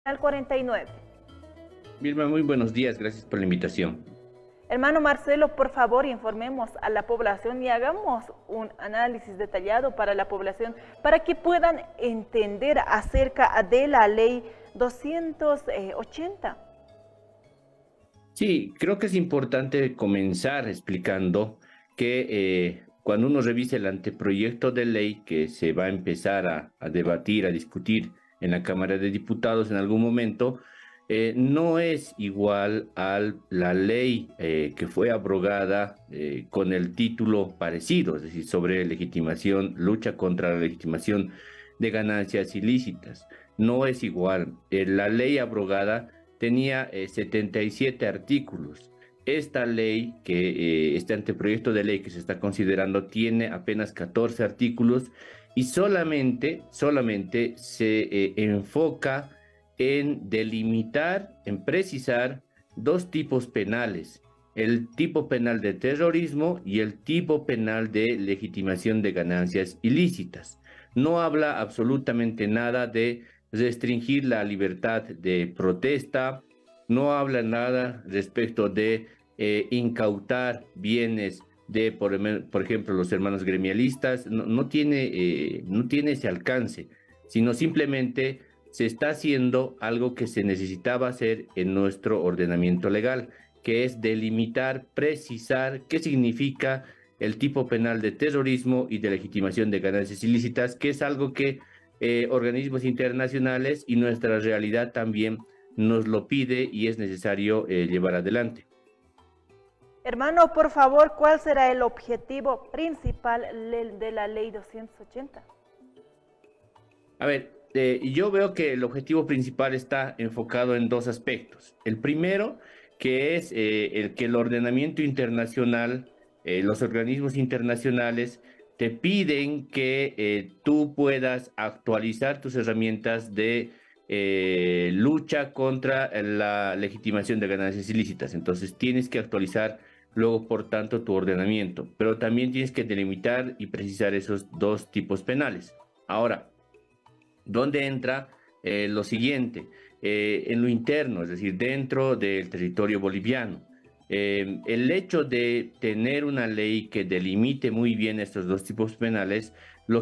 Al 49. Vilma, muy buenos días, gracias por la invitación. Hermano Marcelo, por favor, informemos a la población y hagamos un análisis detallado para la población para que puedan entender acerca de la ley 280. Sí, creo que es importante comenzar explicando que cuando uno revise el anteproyecto de ley que se va a empezar a debatir, a discutir en la Cámara de Diputados en algún momento, no es igual a la ley que fue abrogada con el título parecido, es decir, sobre legitimación, lucha contra la legitimación de ganancias ilícitas. No es igual. La ley abrogada tenía 77 artículos. Esta ley, este anteproyecto de ley que se está considerando, tiene apenas 14 artículos y solamente se enfoca en delimitar, en precisar dos tipos penales: el tipo penal de terrorismo y el tipo penal de legitimación de ganancias ilícitas. No habla absolutamente nada de restringir la libertad de protesta, no habla nada respecto de incautar bienes de, por ejemplo, los hermanos gremialistas. No tiene ese alcance, sino simplemente se está haciendo algo que se necesitaba hacer en nuestro ordenamiento legal, que es delimitar, precisar qué significa el tipo penal de terrorismo y de legitimación de ganancias ilícitas, que es algo que organismos internacionales y nuestra realidad también nos lo pide y es necesario llevar adelante. Hermano, por favor, ¿cuál será el objetivo principal de la ley 280? A ver, yo veo que el objetivo principal está enfocado en dos aspectos. El primero, que es el que el ordenamiento internacional, los organismos internacionales te piden que tú puedas actualizar tus herramientas de lucha contra la legitimación de ganancias ilícitas. Entonces tienes que actualizar luego, por tanto, tu ordenamiento, pero también tienes que delimitar y precisar esos dos tipos penales. Ahora, ¿dónde entra lo siguiente? En lo interno, es decir, dentro del territorio boliviano. El hecho de tener una ley que delimite muy bien estos dos tipos penales,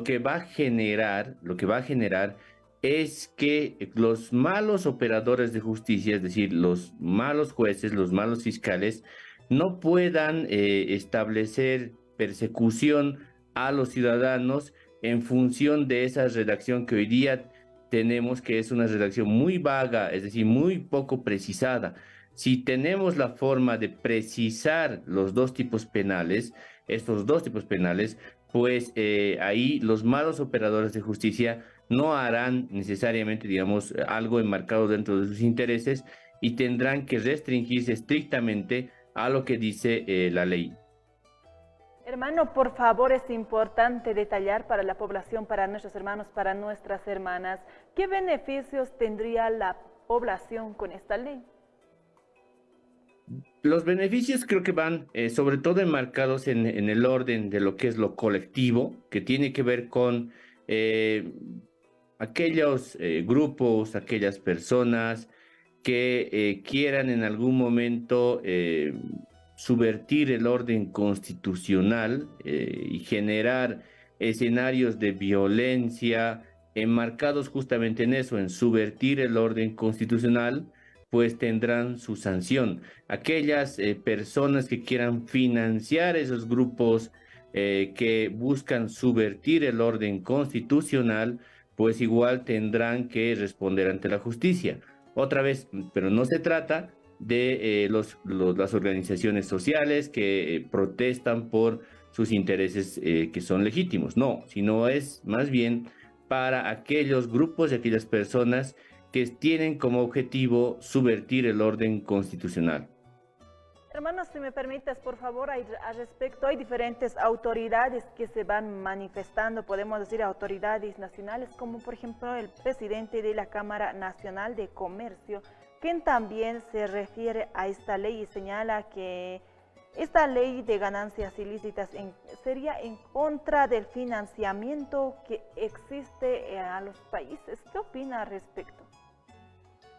lo que va a generar es que los malos operadores de justicia, es decir, los malos jueces, los malos fiscales, no puedan establecer persecución a los ciudadanos en función de esa redacción que hoy día tenemos, que es una redacción muy vaga, es decir, muy poco precisada. Si tenemos la forma de precisar los dos tipos penales, estos dos tipos penales, pues ahí los malos operadores de justicia no harán necesariamente, digamos, algo enmarcado dentro de sus intereses y tendrán que restringirse estrictamente a lo que dice la ley. Hermano, por favor, es importante detallar para la población, para nuestros hermanos, para nuestras hermanas, ¿qué beneficios tendría la población con esta ley? Los beneficios creo que van sobre todo enmarcados en el orden de lo que es lo colectivo, que tiene que ver con eh, aquellos grupos, aquellas personas que quieran en algún momento subvertir el orden constitucional y generar escenarios de violencia enmarcados justamente en eso, en subvertir el orden constitucional, pues tendrán su sanción. Aquellas personas que quieran financiar esos grupos que buscan subvertir el orden constitucional, pues igual tendrán que responder ante la justicia. Otra vez, pero no se trata de las organizaciones sociales que protestan por sus intereses que son legítimos, no, sino es más bien para aquellos grupos y aquellas personas que tienen como objetivo subvertir el orden constitucional. Hermanos, si me permites, por favor, al respecto, hay diferentes autoridades que se van manifestando, podemos decir autoridades nacionales, como por ejemplo el presidente de la Cámara Nacional de Comercio, quien también se refiere a esta ley y señala que esta ley de ganancias ilícitas sería en contra del financiamiento que existe a los países. ¿Qué opina al respecto?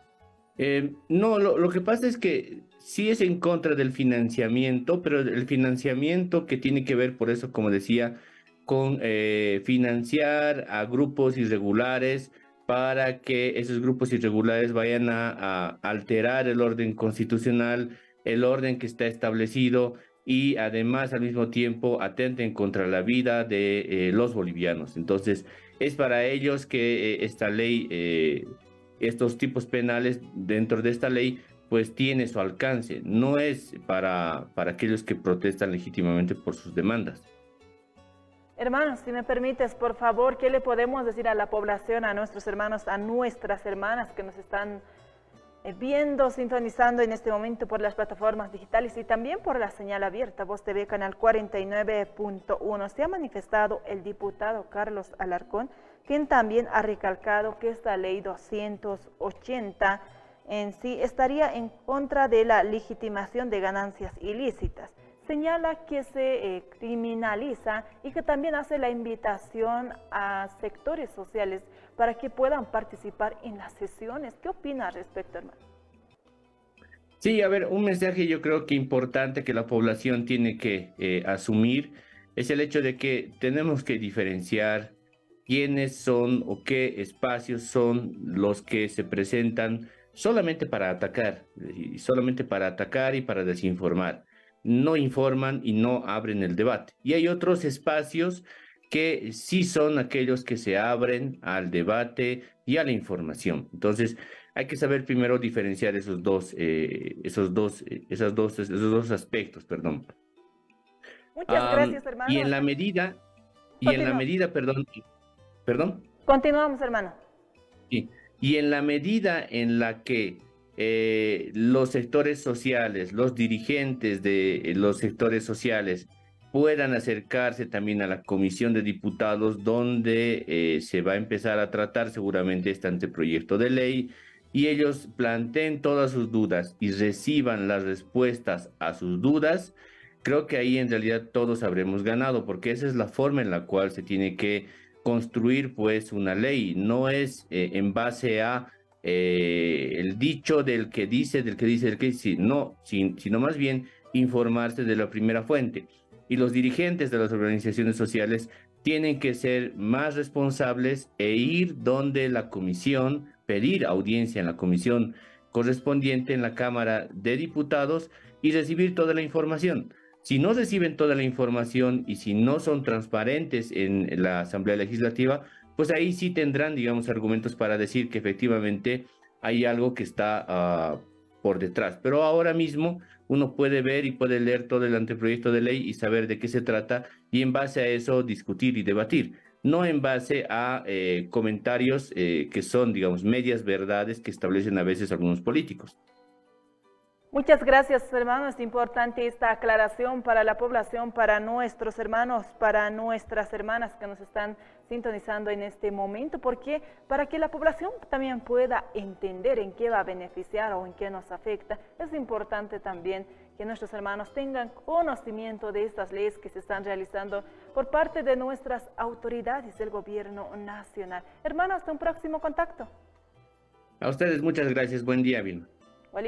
No, lo que pasa es que sí es en contra del financiamiento, pero el financiamiento que tiene que ver, por eso, como decía, con financiar a grupos irregulares para que esos grupos irregulares vayan a alterar el orden constitucional, el orden que está establecido y además al mismo tiempo atenten contra la vida de los bolivianos. Entonces, es para ellos que esta ley estos tipos penales dentro de esta ley, pues tiene su alcance. No es para aquellos que protestan legítimamente por sus demandas. Hermanos, si me permites, por favor, ¿qué le podemos decir a la población, a nuestros hermanos, a nuestras hermanas que nos están viendo, sintonizando en este momento por las plataformas digitales y también por la señal abierta, Voz TV, canal 49.1? Se ha manifestado el diputado Carlos Alarcón, quien también ha recalcado que esta ley 280 en sí estaría en contra de la legitimación de ganancias ilícitas. Señala que se criminaliza y que también hace la invitación a sectores sociales para que puedan participar en las sesiones. ¿Qué opina al respecto, hermano? Sí, a ver, un mensaje yo creo que importante que la población tiene que asumir es el hecho de que tenemos que diferenciar quiénes son o qué espacios son los que se presentan solamente para atacar, y solamente para atacar y para desinformar. No informan y no abren el debate. Y hay otros espacios que sí son aquellos que se abren al debate y a la información. Entonces, hay que saber primero diferenciar esos dos aspectos, perdón. Muchas gracias, Y hermano. en la medida, Continúa. perdón. Continuamos, hermano. Sí. Y en la medida en la que los sectores sociales, los dirigentes de los sectores sociales puedan acercarse también a la Comisión de Diputados, donde se va a empezar a tratar seguramente este anteproyecto de ley, y ellos planteen todas sus dudas y reciban las respuestas a sus dudas, creo que ahí en realidad todos habremos ganado, porque esa es la forma en la cual se tiene que construir pues una ley. No es en base a el dicho del que dice, no, sino más bien informarse de la primera fuente. Y los dirigentes de las organizaciones sociales tienen que ser más responsables e ir donde la comisión, pedir audiencia en la comisión correspondiente en la Cámara de Diputados y recibir toda la información. Si no reciben toda la información y si no son transparentes en la Asamblea Legislativa, pues ahí sí tendrán, digamos, argumentos para decir que efectivamente hay algo que está por detrás. Pero ahora mismo uno puede ver y puede leer todo el anteproyecto de ley y saber de qué se trata y en base a eso discutir y debatir, no en base a comentarios que son, digamos, medias verdades que establecen a veces algunos políticos. Muchas gracias, hermano. Es importante esta aclaración para la población, para nuestros hermanos, para nuestras hermanas que nos están sintonizando en este momento, porque para que la población también pueda entender en qué va a beneficiar o en qué nos afecta, es importante también que nuestros hermanos tengan conocimiento de estas leyes que se están realizando por parte de nuestras autoridades del gobierno nacional. Hermano, hasta un próximo contacto. A ustedes muchas gracias. Buen día, Vilma.